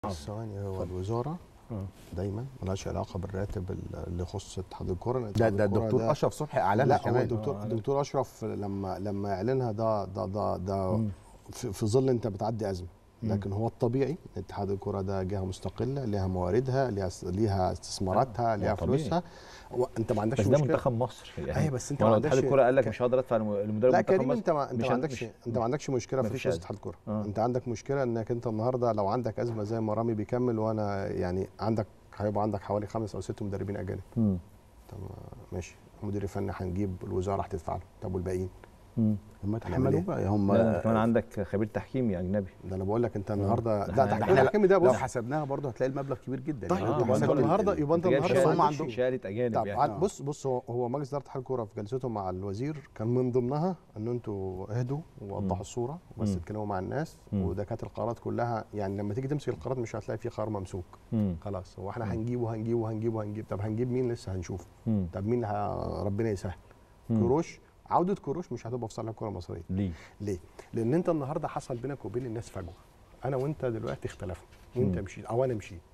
ثواني. هو الوزاره دايما ملهاش علاقه بالراتب اللي يخص اتحاد الكوره. ده الدكتور اشرف صبحي اعلنها كمان. لا، هو الدكتور اشرف لما يعلنها ده في ظل انت بتعدي ازمه. لكن هو الطبيعي اتحاد الكوره ده جهه مستقله، ليها مواردها، ليها استثماراتها، ليها فلوسها. انت ما عندكش مشكله، بس ده منتخب مصر يعني. ايوه بس انت ما عندكش. اتحاد الكوره قال لك مش هقدر ادفع لمدرب لا منتخب كريم، مصر. انت ما عندكش مشكله في فلوس اتحاد الكوره. انت عندك مشكله انك انت النهارده لو عندك ازمه زي ما رامي بيكمل، وانا يعني هيبقى عندك حوالي 5 أو 6 مدربين اجانب. طب ماشي، المدير الفني هنجيب، الوزاره هتدفع له، طب والباقيين؟ هم تحملوا بقى. هم كمان عندك خبير تحكيمي اجنبي. ده انا بقول لك انت النهارده تحكيم التحكيمي ده، بص لو حسبناها برضه هتلاقي المبلغ كبير جدا. طيب يبقى انت النهارده هم عندهم شهاده اجانب يعني. بص هو مجلس اداره اتحاد الكوره في جلسته مع الوزير كان من ضمنها ان انتوا اهدوا ووضحوا الصوره بس اتكلموا مع الناس. وده كانت القرارات كلها، يعني لما تيجي تمسك القرارات مش هتلاقي فيه قرار ممسوك. خلاص هو احنا هنجيب. طب هنجيب مين؟ لسه هنشوف. طب مين ربنا يسهل. كروش، عوده كروش مش هتبقى في صالح الكره المصريه. ليه؟ لان انت النهارده حصل بينك وبين الناس فجوه. انا وانت دلوقتي اختلفنا، وانت مشيت او انا مشيت.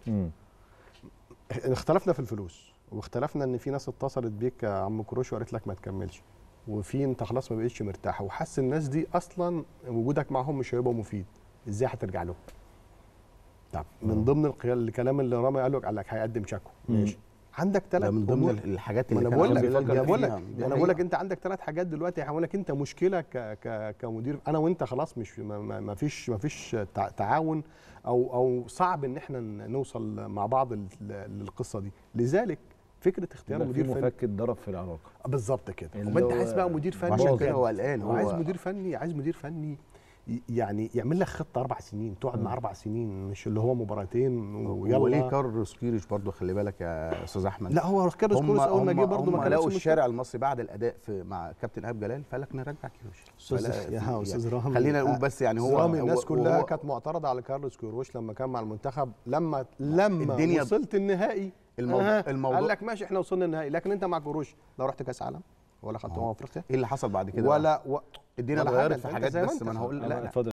اختلفنا في الفلوس، واختلفنا ان في ناس اتصلت بيك يا عم كروش وقالت لك ما تكملش، وفي انت خلاص ما بقتش مرتاح، وحاسس الناس دي اصلا وجودك معاهم مش هيبقى مفيد. ازاي هترجع لهم؟ طب من ضمن الكلام اللي رامي قال لك هيقدم شكوى. ماشي، عندك 3 من ضمن الحاجات اللي انا بقول لك انت عندك 3 حاجات دلوقتي هقول لك انت مشكله كمدير. انا وانت خلاص مش ما فيش تعاون او صعب ان احنا نوصل مع بعض للقصه دي. لذلك فكره اختيار مدير فني مفك الضرب في العلاقه بالظبط كده. وانت عايز بقى مدير فني، عشان كده هو قلقان. هو عايز مدير فني يعني يعمل لك خطه 4 سنين، تقعد مع 4 سنين، مش اللي هو مباراتين ويلا. وليه كارلوس كيروش برضه؟ خلي بالك يا استاذ احمد. لا هو كارلوس كيروش اول ما جه برضه ما لقوا الشارع المصري بعد الاداء مع كابتن ايهاب جلال، فقال لك نرجع كيروش. يا استاذ رامي، خلينا نقول بس يعني هو رامي الناس كلها كانت معترضه على كارلوس كيروش لما كان مع المنتخب. لما الدنيا وصلت النهائي الموضوع قال لك ماشي احنا وصلنا النهائي، لكن انت مع كيروش لا رحت كاس عالم ولا خدت افريقيا. ايه اللي حصل بعد كده؟ ولا الدنيا اتغيرت في حاجات، بس ما انا هقول لا